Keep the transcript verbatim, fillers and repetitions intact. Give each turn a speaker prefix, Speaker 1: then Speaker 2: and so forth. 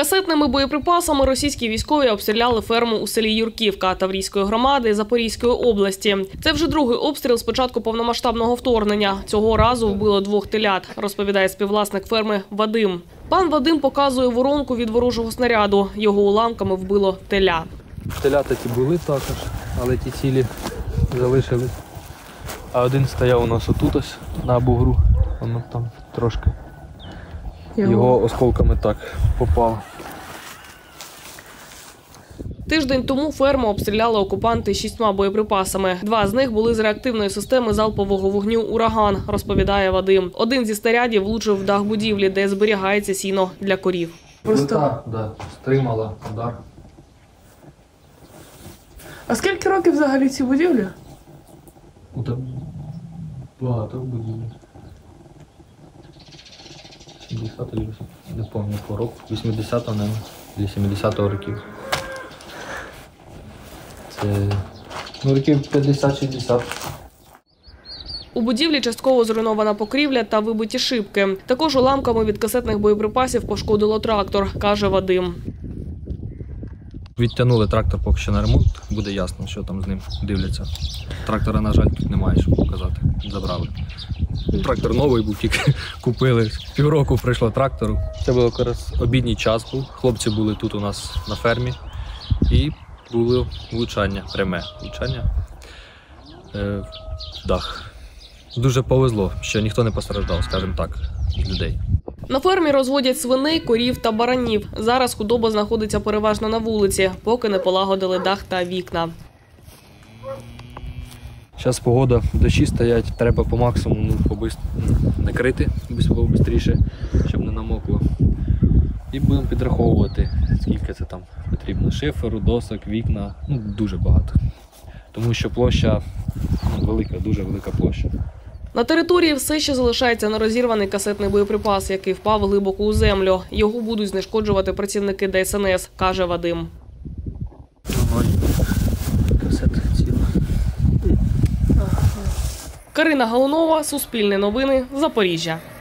Speaker 1: Касетними боєприпасами російські військові обстріляли ферму у селі Юрківка Таврійської громади Запорізької області. Це вже другий обстріл з початку повномасштабного вторгнення. Цього разу вбило двох телят, розповідає співвласник ферми Вадим. Пан Вадим показує воронку від ворожого снаряду. Його уламками вбило теля.
Speaker 2: Телята ті були також, але ті цілі залишились. А один стояв у нас отут ось на бугру, воно там трошки. Його, Його осколками так попав.
Speaker 1: Тиждень тому ферму обстріляли окупанти шістьма боєприпасами. Два з них були з реактивної системи залпового вогню «Ураган», розповідає Вадим. Один зі снарядів влучив в дах будівлі, де зберігається сіно для корів.
Speaker 2: Просто так, да, стримала удар.
Speaker 3: А скільки років взагалі ці будівлі?
Speaker 2: Ну, так багато будівлі. сімдесят, не пам'ятаю, по року. вісімдесятого, мабуть, сімдесятого років. Це, ну, років п'ятдесят-шістдесят.
Speaker 1: У будівлі частково зруйнована покрівля та вибиті шибки. Також уламками від касетних боєприпасів пошкодило трактор, каже Вадим.
Speaker 2: Відтягнули трактор поки що на ремонт, буде ясно, що там з ним дивляться. Трактора, на жаль, тут немає, щоб показати. Забрали. Трактор новий був, тільки купили. Півроку прийшло трактору. Це був якраз обідній час був. Хлопці були тут у нас на фермі. І було влучання, пряме влучання е, в дах. Дуже повезло, що ніхто не постраждав, скажімо так, з людей.
Speaker 1: На фермі розводять свиней, корів та баранів. Зараз худоба знаходиться переважно на вулиці, поки не полагодили дах та вікна.
Speaker 2: Зараз погода, дощі стоять, треба по максимуму побис... накрити швидше, щоб не намокло. І будемо підраховувати, скільки це там потрібно. Шиферу, досок, вікна, ну дуже багато. Тому що площа ну, велика, дуже велика площа.
Speaker 1: На території все ще залишається нерозірваний касетний боєприпас, який впав глибоко у землю. Його будуть знешкоджувати працівники Де Ес Ен Ес, каже Вадим.
Speaker 2: Касета ціла.
Speaker 1: Карина Галунова, Суспільне новини, Запоріжжя.